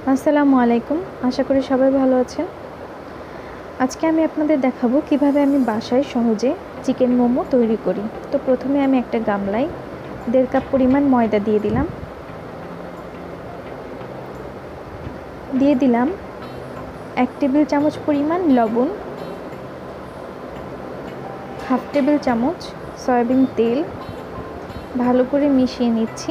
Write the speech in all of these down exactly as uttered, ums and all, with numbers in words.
আসসালামু আলাইকুম। আশা করি সবাই ভালো আছেন। আজকে আমি আপনাদের দেখাবো কিভাবে আমি বাসায় সহজে চিকেন মোমো তৈরি করি। তো প্রথমে আমি একটা গামলায় দেড় কাপ পরিমাণ ময়দা দিয়ে দিলাম দিয়ে দিলাম এক টেবিল চামচ পরিমাণ লবণ, হাফ টেবিল চামচ সয়াবিন তেল ভালো করে মিশিয়ে নিচ্ছি।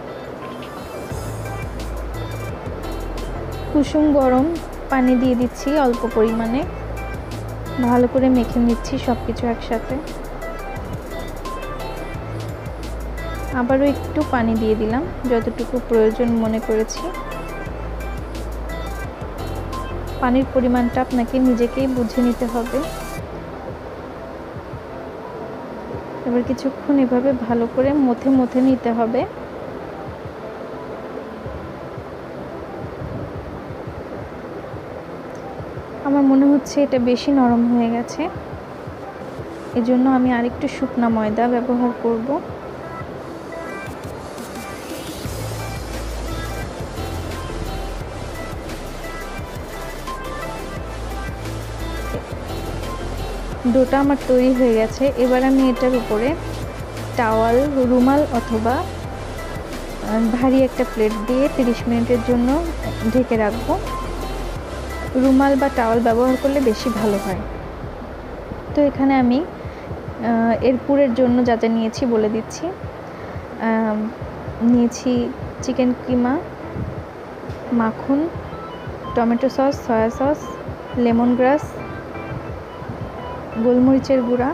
কুসুম গরম পানি দিয়ে দিচ্ছি অল্প পরিমাণে, ভালো করে মেখে নিচ্ছি সব কিছু একসাথে। আবারও একটু পানি দিয়ে দিলাম যতটুকু প্রয়োজন মনে করেছি। পানির পরিমাণটা আপনাকে নিজেকেই বুঝে নিতে হবে। এবার কিছুক্ষণ এভাবে ভালো করে মথে মথে নিতে হবে। আমার মনে হচ্ছে এটা বেশি নরম হয়ে গেছে, এজন্য আমি আরেকটু শুকনা ময়দা ব্যবহার করব। ডোটা আমার তৈরি হয়ে গেছে। এবার আমি এটার উপরে টাওয়াল, রুমাল অথবা ভারী একটা প্লেট দিয়ে তিরিশ মিনিটের জন্য ঢেকে রাখবো। রুমাল বা টাওয়াল ব্যবহার করলে বেশি ভালো হয়। তো এখানে আমি এর পুরের জন্য যা যা নিয়েছি বলে দিচ্ছি। নিয়েছি চিকেন কিমা, মাখন, tomato sauce, soya sauce, lemongrass, গোলমরিচের গুঁড়া,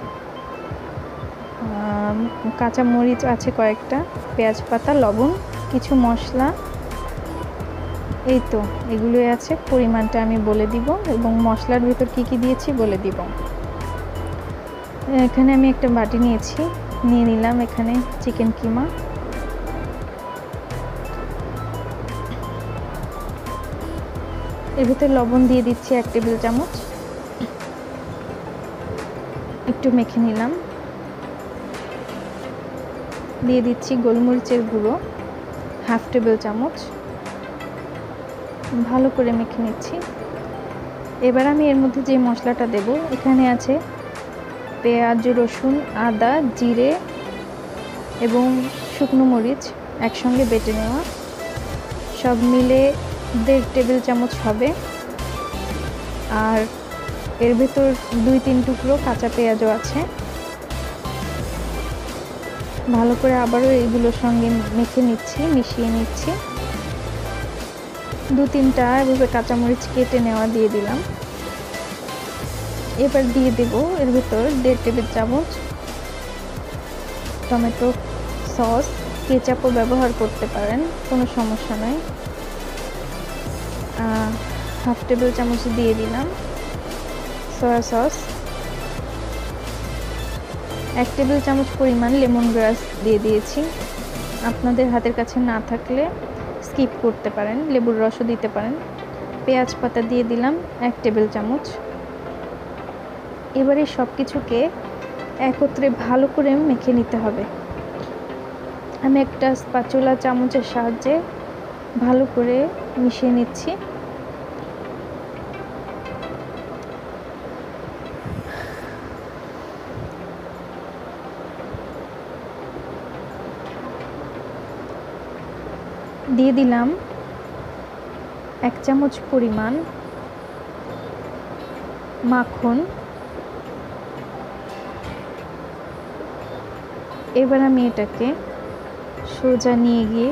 কাঁচা মরিচ আছে কয়েকটা, পেঁয়াজ পাতা, লবণ, কিছু মশলা। এই তো এগুলোই আছে। পরিমাণটা আমি বলে দিব এবং মশলার ভিতর কি কি দিয়েছি বলে দিব। এখানে আমি একটা বাটি নিয়েছি, নিয়ে নিলাম এখানে চিকেন কিমা। এর ভিতরে লবণ দিয়ে দিচ্ছি এক টেবিল চামচ, একটু মেখে নিলাম। দিয়ে দিচ্ছি গোলমরিচের গুঁড়ো হাফ টেবিল চামচ, ভালো করে মেখে নিচ্ছি। এবার আমি এর মধ্যে যে মশলাটা দেব, এখানে আছে পেঁয়াজ, রসুন, আদা, জিরে এবং শুকনো মরিচ একসঙ্গে বেটে নেওয়া, সব মিলে দেড় টেবিল চামচ হবে। আর এর ভেতর দুই তিন টুকরো কাঁচা পেঁয়াজও আছে। ভালো করে আবারও এগুলোর সঙ্গে মেখে নিচ্ছি, মিশিয়ে নিচ্ছি। দু তিনটা এভাবে কাঁচামরিচ কেটে নেওয়া দিয়ে দিলাম। এবার দিয়ে দেব এর ভেতর দেড় টেবিল চামচ টমেটো সস, কেচাপও ব্যবহার করতে পারেন, কোনো সমস্যা নয়। হাফ টেবিল চামচ দিয়ে দিলাম সয়া সস, এক টেবিল চামচ পরিমাণ লেমন গ্রাস দিয়ে দিয়েছি। আপনাদের হাতের কাছে না থাকলে স্কিপ করতে পারেন, লেবুর রসও দিতে পারেন। পেঁয়াজ পাতা দিয়ে দিলাম এক টেবিল চামচ। এবারে সব কিছুকে একত্রে ভালো করে মেখে নিতে হবে। আমি একটা স্প্যাচুলা চামচের সাহায্যে ভালো করে মিশিয়ে নিচ্ছি। দিয়ে দিলাম এক চামচ পরিমাণ মাখন। এবার আমি এটাকে সোজা নিয়ে গিয়ে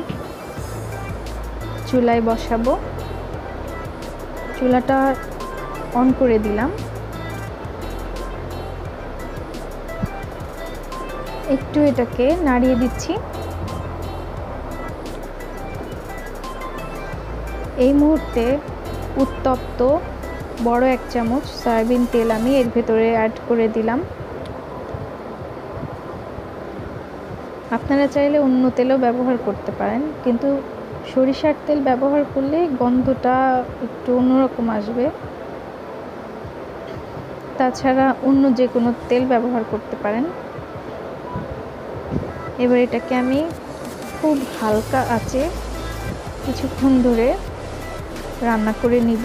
চুলায় বসাবো। চুলাটা অন করে দিলাম। একটু এটাকে নাড়িয়ে দিচ্ছি। এই মুহূর্তে উত্তপ্ত বড় এক চামচ সয়াবিন তেল আমি এর ভেতরে অ্যাড করে দিলাম। আপনারা চাইলে অন্য তেলও ব্যবহার করতে পারেন, কিন্তু সরিষার তেল ব্যবহার করলে গন্ধটা একটু অন্যরকম আসবে। তাছাড়া অন্য যে কোনো তেল ব্যবহার করতে পারেন। এবার এটাকে আমি খুব হালকা আঁচে কিছুক্ষণ ধরে রান্না করে নিব।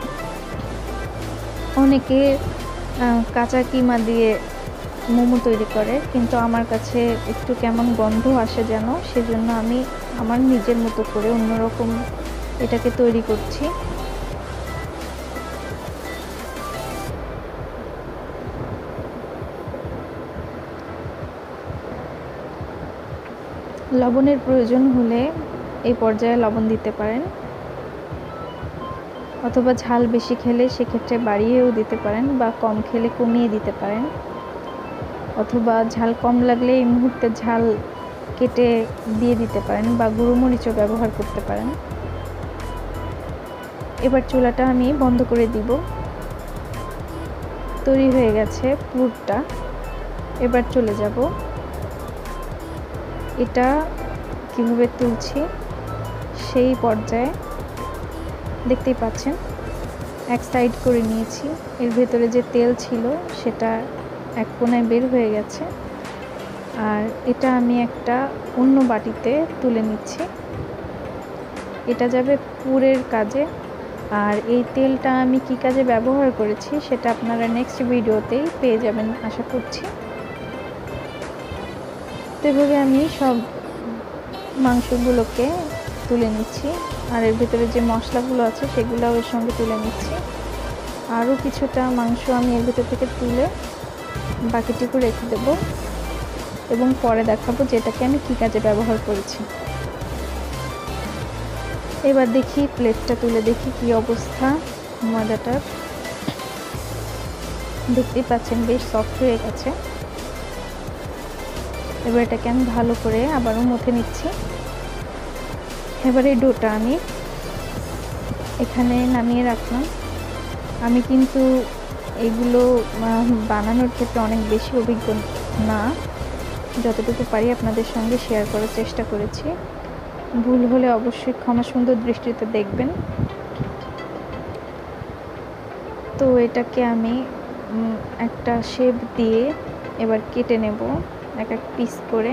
অনেকে কাঁচা কিমা দিয়ে মোমো তৈরি করে, কিন্তু আমার কাছে একটু কেমন গন্ধ আসে যেন, সেজন্য আমি আমার নিজের মতো করে অন্যরকম এটাকে তৈরি করছি। লবণের প্রয়োজন হলে এই পর্যায়ে লবণ দিতে পারেন, অথবা ঝাল বেশি খেলে সেক্ষেত্রে বাড়িয়েও দিতে পারেন, বা কম খেলে কমিয়ে দিতে পারেন, অথবা ঝাল কম লাগলে এই মুহূর্তে ঝাল কেটে দিয়ে দিতে পারেন, বা গুঁড়ো মরিচও ব্যবহার করতে পারেন। এবার চুলাটা আমি বন্ধ করে দিব। তৈরি হয়ে গেছে পুরটা। এবার চলে যাব এটা কিভাবে তুলছি সেই পর্যায়ে। দেখতেই পাচ্ছেন এক সাইড করে নিয়েছি, এর ভেতরে যে তেল ছিল সেটা এক কোণায় বের হয়ে গেছে। আর এটা আমি একটা অন্য বাটিতে তুলে নিচ্ছি। এটা যাবে পুরের কাজে। আর এই তেলটা আমি কি কাজে ব্যবহার করেছি সেটা আপনারা নেক্সট ভিডিওতেই পেয়ে যাবেন আশা করছি। তো এভাবে আমি সব মাংসগুলোকে তুলে নিচ্ছি, আর এর ভিতরে যে মশলাগুলো আছে সেগুলোও এর সঙ্গে তুলে নিচ্ছি। আরও কিছুটা মাংস আমি এর ভিতর থেকে তুলে বাকিটুকু রেখে দেব, এবং পরে দেখাবো যে এটাকে আমি কী কাজে ব্যবহার করেছি। এবার দেখি প্লেটটা তুলে দেখি কি অবস্থা ময়দাটার। দেখতেই পাচ্ছেন বেশ সফট হয়ে গেছে। এবার এটাকে আমি ভালো করে আবারও মথে নিচ্ছি। এবার এই ডোটা আমি এখানে নামিয়ে রাখলাম। আমি কিন্তু এগুলো বানানোর ক্ষেত্রে অনেক বেশি অভিজ্ঞ না, যতটুকু পারি আপনাদের সঙ্গে শেয়ার করার চেষ্টা করেছি। ভুল হলে অবশ্যই ক্ষমা সুন্দর দৃষ্টিতে দেখবেন। তো এটাকে আমি একটা শেপ দিয়ে এবার কেটে নেব এক এক পিস করে।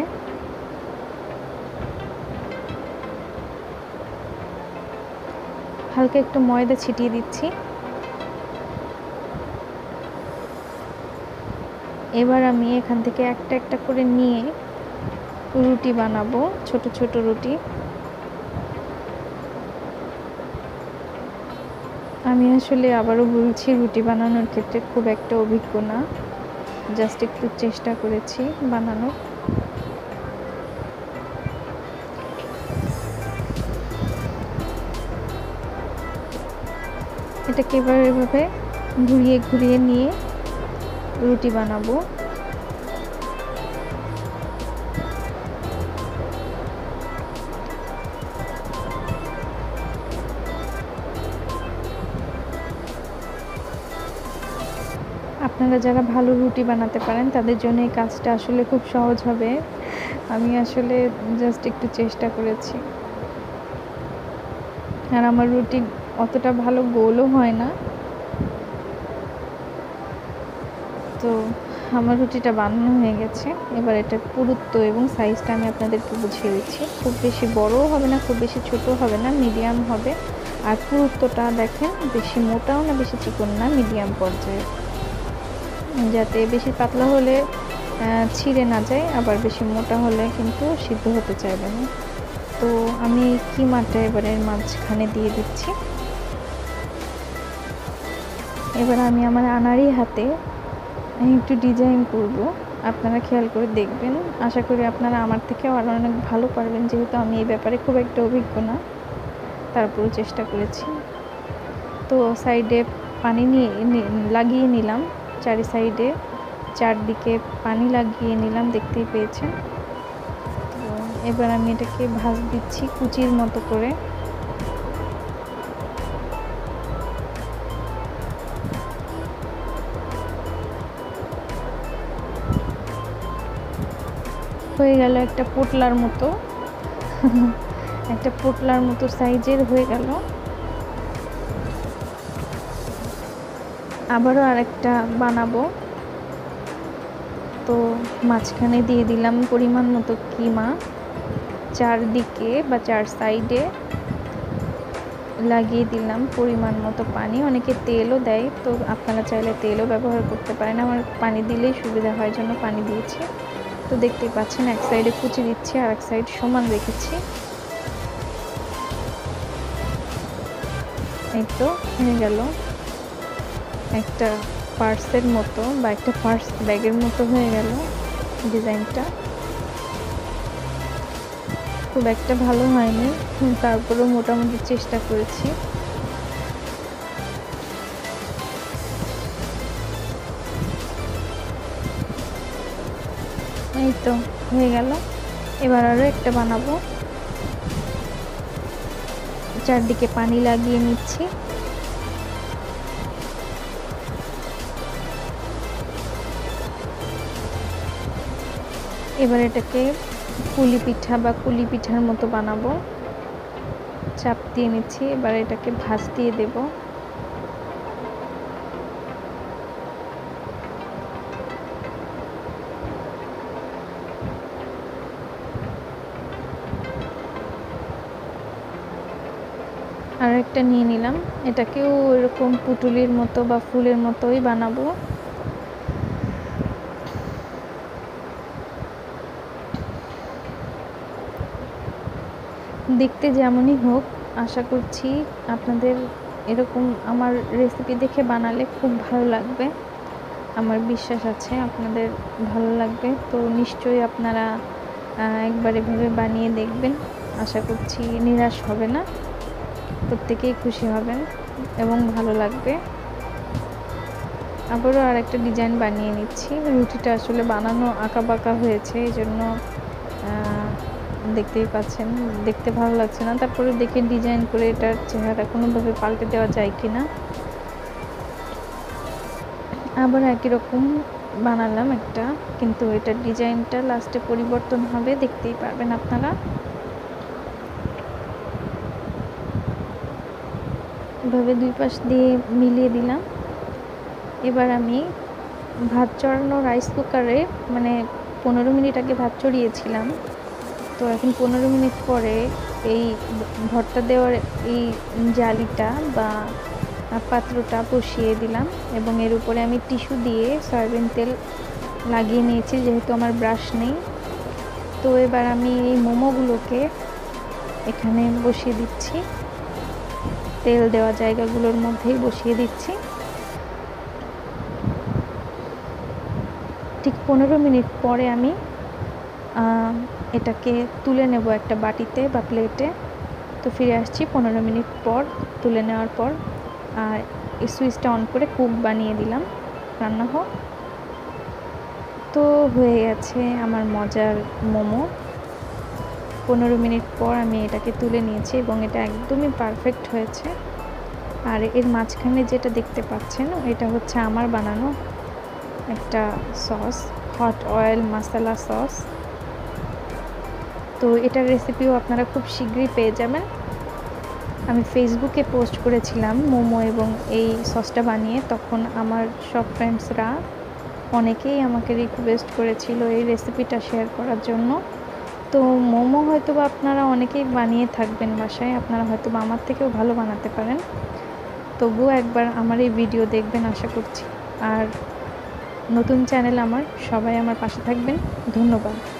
হালকা একটু ময়দা ছিটিয়ে দিচ্ছি। এবার আমি এখান থেকে একটা একটা করে নিয়ে রুটি বানাবো, ছোট ছোট রুটি। আমি আসলে আবারও বলছি, রুটি বানানোর ক্ষেত্রে খুব একটা অভিজ্ঞ না, জাস্ট একটু চেষ্টা করেছি বানানোর। এটাকে এবার এভাবে ঘুরিয়ে ঘুরিয়ে নিয়ে রুটি বানাবো। আপনারা যারা ভালো রুটি বানাতে পারেন তাদের জন্য এই কাজটা আসলে খুব সহজ হবে। আমি আসলে জাস্ট একটু চেষ্টা করেছি, আর আমার রুটি অতটা ভালো গোলও হয় না। তো আমার রুটিটা বানানো হয়ে গেছে। এবার এটার পুরুত্ব এবং সাইজটা আমি আপনাদেরকে বুঝিয়ে দিচ্ছি। খুব বেশি বড়ও হবে না, খুব বেশি ছোটও হবে না, মিডিয়াম হবে। আর পুরুত্বটা দেখেন, বেশি মোটাও না বেশি চিকন না, মিডিয়াম পর্যায়ে, যাতে বেশি পাতলা হলে ছিঁড়ে না যায়, আবার বেশি মোটা হলে কিন্তু সিদ্ধ হতে চাইবে না। তো আমি কিমাটা এবারে মাঝখানে দিয়ে দিচ্ছি। এবার আমি আমার আনাড়ি হাতে একটু ডিজাইন করব, আপনারা খেয়াল করে দেখবেন। আশা করি আপনারা আমার থেকেও আরও অনেক ভালো পারবেন, যেহেতু আমি এই ব্যাপারে খুব একটা অভিজ্ঞ না, তারপরেও চেষ্টা করেছি। তো সাইডে পানি নিয়ে লাগিয়ে নিলাম, চারি সাইডে চারদিকে পানি লাগিয়ে নিলাম, দেখতেই পেয়েছেন। তো এবার আমি এটাকে ভাঁজ দিচ্ছি কুচির মতো করে। হয়ে গেল একটা পোটলার মতো একটা পোটলার মতো সাইজের হয়ে গেল। আবারও আরেকটা বানাবো। তো মাঝখানে দিয়ে দিলাম পরিমাণ মতো কিমা, চারদিকে বা চার সাইডে লাগিয়ে দিলাম পরিমাণ মতো পানি। অনেকে তেলও দেয়, তো আপনারা চাইলে তেলও ব্যবহার করতে পারেন। আমার পানি দিলেই সুবিধা হয় জন্য পানি দিয়েছি। তো দেখতেই পাচ্ছেন এক সাইডে কুচি দিচ্ছি আর এক সাইড সমান রেখেছি। এই তো হয়ে গেল একটা পার্সের মতো বা একটা পার্স ব্যাগের মতো হয়ে গেল ডিজাইনটা। খুব একটা ভালো হয়নি, তারপরেও মোটামুটি চেষ্টা করেছি। এই তো হয়ে গেল। এবার আরও একটা বানাবো। চারদিকে পানি লাগিয়ে নিচ্ছি। এবার এটাকে পুলি পিঠা বা কুলি পিঠার মতো বানাবো। চাপ দিয়ে নিচ্ছি। এবার এটাকে ভাঁজ দিয়ে দেব। আর একটা নিয়ে নিলাম, এটাকেও এরকম পুটুলির মতো বা ফুলের মতোই বানাবো। দেখতে যেমনই হোক, আশা করছি আপনাদের এরকম আমার রেসিপি দেখে বানালে খুব ভালো লাগবে। আমার বিশ্বাস আছে আপনাদের ভালো লাগবে। তো নিশ্চয়ই আপনারা একবার এভাবে বানিয়ে দেখবেন। আশা করছি নিরাশ হবে না, প্রত্যেকেই খুশি হবেন এবং ভালো লাগবে। আবারও আর একটা ডিজাইন বানিয়ে নিচ্ছি। রুটিটা আসলে বানানো আঁকা বাঁকা হয়েছে, এই জন্য দেখতেই পাচ্ছেন দেখতে ভালো লাগছে না। তারপরে দেখে ডিজাইন করে এটার চেহারা কোনোভাবে পাল্টে দেওয়া যায় কি না। আবার একই রকম বানালাম একটা, কিন্তু এটার ডিজাইনটা লাস্টে পরিবর্তন হবে, দেখতেই পারবেন আপনারা। এভাবে দুই পাশ দিয়ে মিলিয়ে দিলাম। এবার আমি ভাত চড়ানো রাইস কুকারে মানে পনেরো মিনিট আগে ভাত চড়িয়েছিলাম। তো এখন পনেরো মিনিট পরে এই ভর্তা দেওয়ার এই জালিটা বা পাত্রটা বসিয়ে দিলাম এবং এর উপরে আমি টিস্যু দিয়ে সয়াবিন তেল লাগিয়ে নিয়েছি, যেহেতু আমার ব্রাশ নেই। তো এবার আমি এই মোমোগুলোকে এখানে বসিয়ে দিচ্ছি, তেল দেওয়া জায়গাগুলোর মধ্যেই বসিয়ে দিচ্ছি। ঠিক পনেরো মিনিট পরে আমি এটাকে তুলে নেব একটা বাটিতে বা প্লেটে। তো ফিরে আসছি পনেরো মিনিট পর তুলে নেওয়ার পর। আর এই সুইচটা অন করে কুক বানিয়ে দিলাম, রান্না হোক। তো হয়ে গেছে আমার মজার মোমো। পনেরো মিনিট পর আমি এটাকে তুলে নিয়েছি এবং এটা একদমই পারফেক্ট হয়েছে। আর এর মাঝখানে যেটা দেখতে পাচ্ছেন এটা হচ্ছে আমার বানানো একটা sauce, hot oil masala sauce. তো এটার রেসিপিও আপনারা খুব শীঘ্রই পেয়ে যাবেন। আমি ফেসবুকে পোস্ট করেছিলাম মোমো এবং এই সসটা বানিয়ে, তখন আমার সব ফ্রেন্ডসরা অনেকেই আমাকে রিকোয়েস্ট করেছিল এই রেসিপিটা শেয়ার করার জন্য। তো মোমো হয়তো বা আপনারা অনেকেই বানিয়ে থাকবেন বাসায়, আপনারা হয়তো বা আমার থেকেও ভালো বানাতে পারেন। তবুও একবার আমার এই ভিডিও দেখবেন আশা করছি। আর নতুন চ্যানেল আমার, সবাই আমার পাশে থাকবেন। ধন্যবাদ।